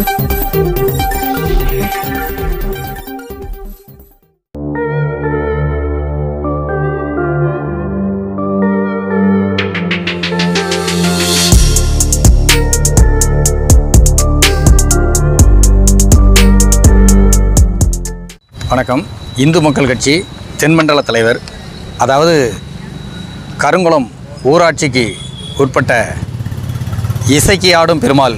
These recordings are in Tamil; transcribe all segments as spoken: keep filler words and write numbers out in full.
வணக்கம். இந்து மக்கள் கட்சி தென்மண்டல தலைவர், அதாவது கருங்குளம் ஊராட்சிக்கு உட்பட்ட இசைக்கு ஆடும் பெருமாள்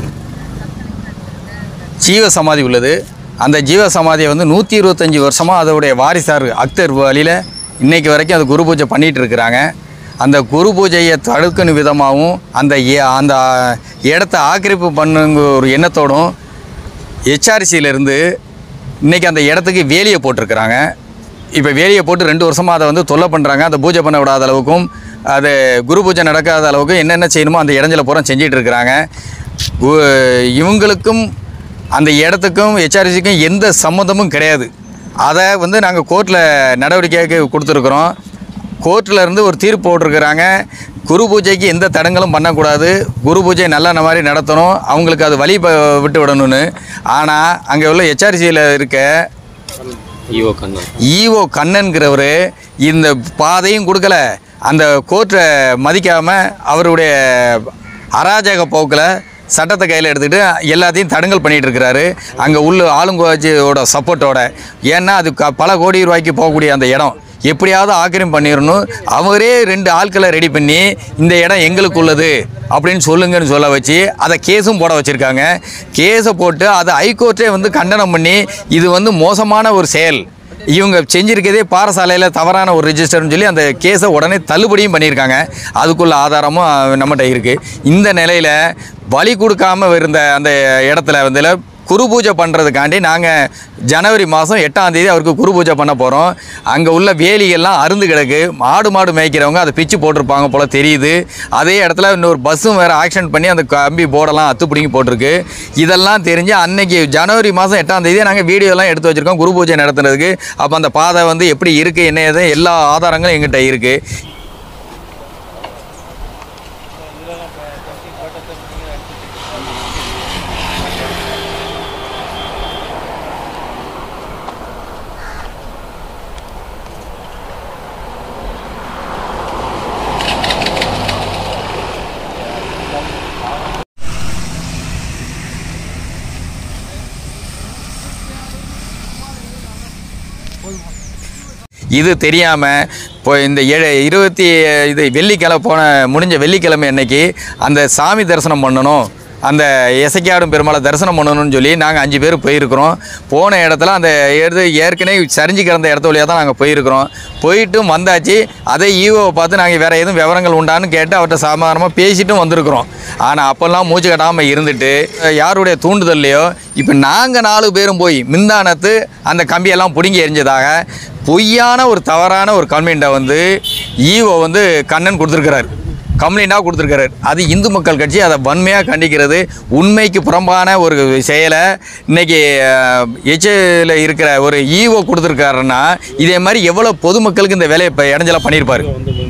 ஜீவ சமாதி உள்ளது. அந்த ஜீவ சமாதியை வந்து நூற்றி இருபத்தஞ்சி வருஷமாக அதோடைய வாரிசார் அக்தர் வழியில் இன்றைக்கு வரைக்கும் அது குரு பூஜை பண்ணிகிட்டு இருக்கிறாங்க. அந்த குரு பூஜையை தடுக்கணும் விதமாகவும் அந்த அந்த இடத்த ஆக்கிரமிப்பு பண்ணுங்க ஒரு எண்ணத்தோடும் ஹெச்ஆர்சியிலேருந்து இன்றைக்கி அந்த இடத்துக்கு வேலியை போட்டிருக்கிறாங்க. இப்போ வேலியை போட்டு ரெண்டு வருஷமாக அதை வந்து தொல்லை பண்ணுறாங்க. அதை பூஜை பண்ண விடாத அளவுக்கும் அது குரு பூஜை நடக்காத அளவுக்கும் என்னென்ன செய்யணுமோ அந்த இடஞ்சல பூரா செஞ்சிகிட்டு இருக்கிறாங்க. இவங்களுக்கும் அந்த இடத்துக்கும் ஹெச்ஆர்சிக்கும் எந்த சம்மந்தமும் கிடையாது. அதை வந்து நாங்கள் கோர்ட்டில் நடவடிக்கைக்கு கொடுத்துருக்குறோம். கோர்ட்டில் இருந்து ஒரு தீர்ப்பு போட்டிருக்கிறாங்க. குரு பூஜைக்கு எந்த தடங்களும் பண்ணக்கூடாது, குரு பூஜை நல்லா மாதிரி நடத்தணும், அவங்களுக்கு அது வழி விட்டு விடணும்னு. ஆனால் அங்கே உள்ள ஹெச்ஆர்சியில் இருக்க ஈஓ கண்ணன் ஈஓ கண்ணன்கிறவர் இந்த பாதையும் கொடுக்கல, அந்த கோர்ட்டை மதிக்காமல் அவருடைய அராஜக போக்கில் சட்டத்தை கையில் எடுத்துக்கிட்டு எல்லாத்தையும் தடங்கல் பண்ணிகிட்டு இருக்கிறாரு. அங்கே உள்ள ஆளுங்கட்சியோட சப்போர்ட்டோட. ஏன்னா அது க பல கோடி ரூபாய்க்கு போகக்கூடிய அந்த இடம் எப்படியாவது ஆக்கிரமிப்பு பண்ணிடணும். அவரே ரெண்டு ஆட்களை ரெடி பண்ணி இந்த இடம் எங்களுக்கு உள்ளது அப்படின்னு சொல்லுங்கன்னு சொல்ல வச்சு அதை கேஸும் போட வச்சுருக்காங்க. கேஸை போட்டு அதை ஹைகோர்ட்டே வந்து கண்டனம் பண்ணி இது வந்து மோசமான ஒரு செயல், இவங்க செஞ்சுருக்கதே பாரசாலையில் தவறான ஒரு ரிஜிஸ்டர்னு சொல்லி அந்த கேஸை உடனே தள்ளுபடியும் பண்ணியிருக்காங்க. அதுக்குள்ள ஆதாரமும் நம்மகிட்ட இருக்குது. இந்த நிலையில் பலி கொடுக்காமல் இருந்த அந்த இடத்துல வந்து குரு பூஜை பண்ணுறதுக்காண்டி நாங்கள் ஜனவரி மாதம் எட்டாம் தேதி அவருக்கு குரு பூஜை பண்ண போகிறோம். அங்கே உள்ள வேலிகள்லாம் அருந்து கிடக்கு. மாடு மாடு மேய்க்கிறவங்க அதை பிச்சு போட்டிருப்பாங்க போல் தெரியுது. அதே இடத்துல இன்னொரு பஸ்ஸும் வேறு ஆக்சிடென்ட் பண்ணி அந்த கம்பி போர்டெல்லாம் அத்துப்பிடிங்கி போட்டிருக்கு. இதெல்லாம் தெரிஞ்சு அன்னைக்கு ஜனவரி மாதம் எட்டாம் தேதி நாங்கள் வீடியோலாம் எடுத்து வச்சுருக்கோம் குரு பூஜை நடத்துறதுக்கு. அப்போ அந்த பாதை வந்து எப்படி இருக்குது என்ன ஏது எல்லா ஆதாரங்களும் எங்கிட்ட இருக்குது. இது தெரியாமல் இப்போ இந்த ஏழு இருபத்தி இது வெள்ளிக்கிழமை போன முடிஞ்ச வெள்ளிக்கிழமை அன்னைக்கு அந்த சாமி தரிசனம் பண்ணணும், அந்த இசைக்காடும் பெருமாளை தரிசனம் பண்ணணும்னு சொல்லி நாங்கள் அஞ்சு பேர் போயிருக்கிறோம். போன இடத்துல அந்த எடுத்து ஏற்கனவே சரிஞ்சு கிடந்த இடத்த வழியாக தான் நாங்கள் போயிருக்கிறோம். போயிட்டும் வந்தாச்சு. அதை ஈவோவை பார்த்து நாங்கள் வேறு எதுவும் விவரங்கள் உண்டான்னு கேட்டு அவர்கிட்ட சாதாரணமாக பேசிட்டும் வந்திருக்கிறோம். ஆனால் அப்போல்லாம் மூச்சு கட்டாமல் இருந்துட்டு யாருடைய தூண்டுதல்லையோ இப்போ நாங்கள் நாலு பேரும் போய் மிந்தானத்து அந்த கம்பியெல்லாம் பிடுங்கி எரிஞ்சதாக பொய்யான ஒரு தவறான ஒரு கம்ப்ளைண்ட்டை வந்து ஈஓ வந்து கண்ணன் கொடுத்துருக்கிறார், கம்ப்ளைண்ட்டாக கொடுத்துருக்காரு. அது இந்து மக்கள் கட்சி அதை வன்மையாக கண்டிக்கிறது. உண்மைக்கு புறம்பான ஒரு செயலை இன்றைக்கி எச்சில் இருக்கிற ஒரு ஈஓ கொடுத்துருக்காருன்னா இதே மாதிரி எவ்வளோ பொதுமக்களுக்கு இந்த வேலையை இப்போ இடைஞ்சலாக பண்ணியிருப்பார்.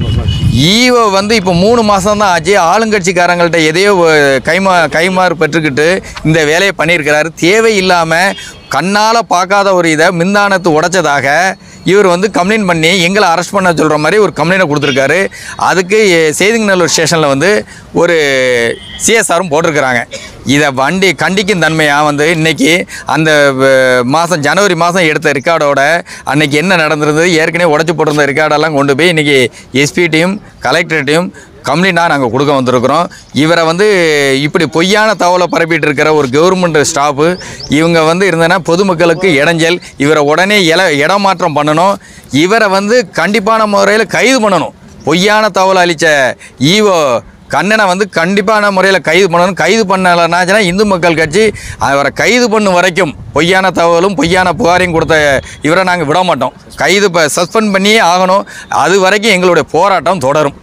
ஈஓ வந்து இப்போ மூணு மாதம் தான் ஆச்சு. ஆளுங்கட்சிக்காரங்கள்ட்ட எதையோ கைமா கைமாறு பெற்றுக்கிட்டு இந்த வேலையை பண்ணியிருக்கிறாரு. தேவையில்லாமல் கண்ணால் பார்க்காத ஒரு இதை மின்தானத்து உடைச்சதாக இவர் வந்து கம்ப்ளைண்ட் பண்ணி எங்களை அரெஸ்ட் பண்ண சொல்கிற மாதிரி ஒரு கம்ப்ளைண்ட்டை கொடுத்துருக்காரு. அதுக்கு செய்திங்கநல்லூர் ஸ்டேஷனில் வந்து ஒரு சிஎஸ்ஆரும் போட்டிருக்கிறாங்க. இதை வண்டி கண்டிக்கும் தன்மையாக வந்து இன்றைக்கி அந்த மாதம் ஜனவரி மாதம் எடுத்த ரெக்கார்டோட அன்றைக்கி என்ன நடந்திருந்தது ஏற்கனவே உடச்சி போட்டிருந்த ரெக்கார்டெல்லாம் கொண்டு போய் இன்றைக்கி எஸ்பிட்டையும் கலெக்டர்கிட்டையும் கம்ப்ளைண்ட்டாக நாங்கள் கொடுக்க வந்திருக்கிறோம். இவரை வந்து இப்படி பொய்யான தகவலை பரப்பிட்டு இருக்கிற ஒரு கவர்மெண்ட் ஸ்டாஃபு இவங்க வந்து இருந்தனா பொதுமக்களுக்கு இடைஞ்சல். இவரை உடனே இல இடமாற்றம் பண்ணணும். இவரை வந்து கண்டிப்பான முறையில் கைது பண்ணணும். பொய்யான தகவல் அளித்த ஈஓ கண்ணனை வந்து கண்டிப்பான முறையில் கைது பண்ணணும். கைது பண்ணலைன்னாச்சுன்னா இந்து மக்கள் கட்சி அவரை கைது பண்ணும் வரைக்கும் பொய்யான தகவலும் பொய்யான புகாரையும் கொடுத்த இவரை நாங்கள் விட மாட்டோம். கைது இப்போ சஸ்பெண்ட் பண்ணியே ஆகணும். அது வரைக்கும் எங்களுடைய போராட்டம் தொடரும்.